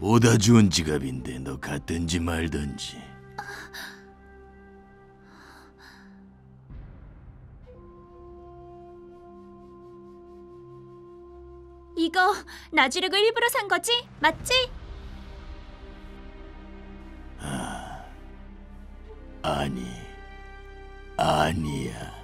오다 주운 지갑인데 너 갔든지 말든지. 이거 나주력을 일부러 산 거지? 맞지? 아니, 아니야.